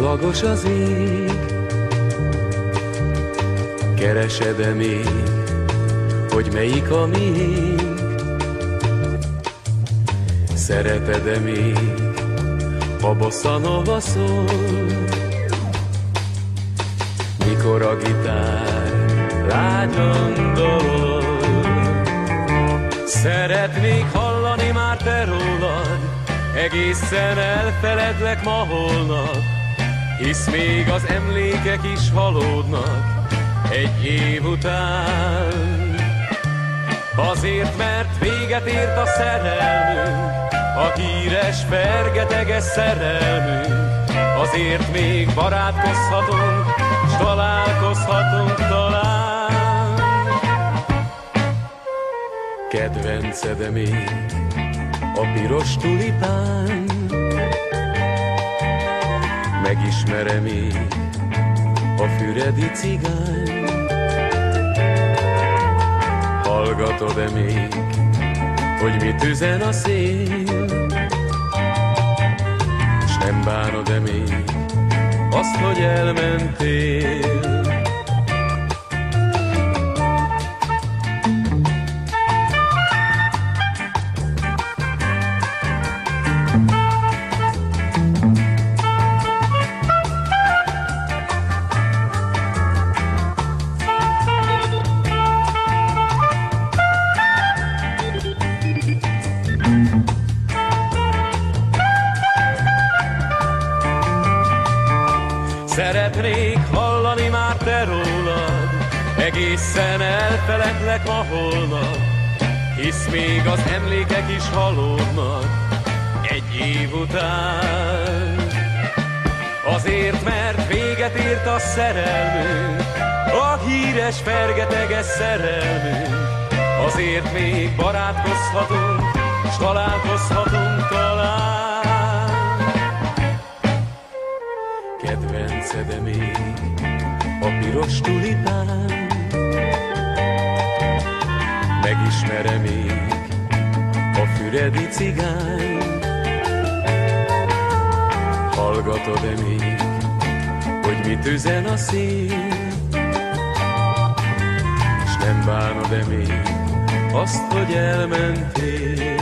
Csillagos az ég, keresed-e még, hogy melyik a miénk? Szereted-e még, a bossa nova szól? Mikor a gitár lágyan dal, szeretnék hallani már te rólad, egészen elfeledlek ma holnap, hisz még az emlékek is halódnak egy év után. Azért, mert véget ért a szerelmünk, a híres fergeteges szerelmünk, azért még barátkozhatunk, s találkozhatunk talán. Kedvenced-e még a piros tulipán? Megismerem még a füredi cigány? Hallgatod-e még, hogy mit üzen a szél? S nem bánod-e még azt, hogy elmentél? Szeretnék hallani már te rólad, egészen elfeledlek ma holnap, hisz még az emlékek is halódnak egy év után. Azért, mert véget ért a szerelmünk, a híres fergeteges szerelmünk, azért még barátkozhatunk, s találkozhatunk talán. Kedvenced-e még a piros tulipán? Megismerem még a füredi cigány? Hallgatod-e még, hogy mit üzen a szél? S nem bánod-e még azt, hogy elmentél?